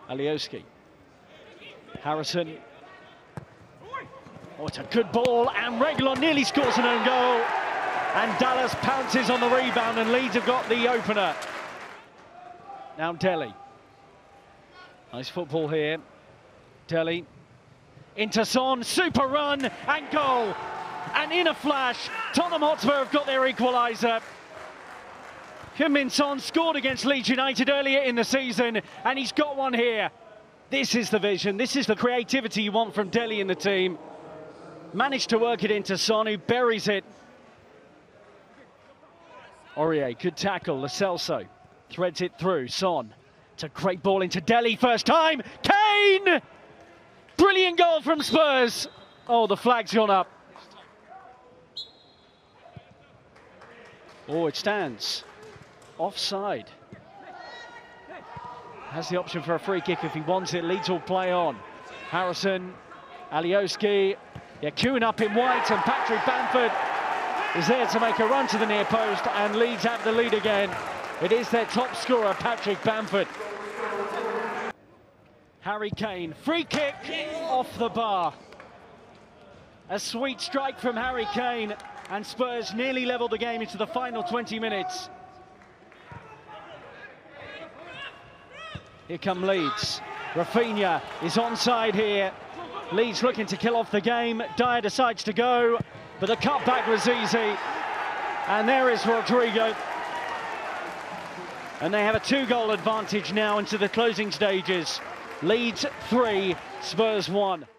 Alioski. Harrison. Oh, it's a good ball, and Reguilón nearly scores an own goal. And Dallas pounces on the rebound, and Leeds have got the opener. Now Dele. Nice football here. Dele. Into Son, super run, and goal. And in a flash, Tottenham Hotspur have got their equaliser. Heung-min Son scored against Leeds United earlier in the season, and he's got one here. This is the vision, this is the creativity you want from Dele in the team. Managed to work it into Son, who buries it. Aurier, good tackle, Lo Celso threads it through, Son. It's a great ball into Dele, first time, Kane! Brilliant goal from Spurs. Oh, the flag's gone up. Oh, it stands. Offside. Has the option for a free kick if he wants it. Leeds will play on. Harrison, Alioski, yeah, queuing up in white, and Patrick Bamford is there to make a run to the near post, and Leeds have the lead again. It is their top scorer, Patrick Bamford. Harry Kane, free kick off the bar. A sweet strike from Harry Kane, and Spurs nearly level the game into the final 20 minutes. Here come Leeds. Rafinha is onside here. Leeds looking to kill off the game. Dyer decides to go, but the cutback was easy. And there is Rodrigo. And they have a 2-goal advantage now into the closing stages. Leeds 3, Spurs 1.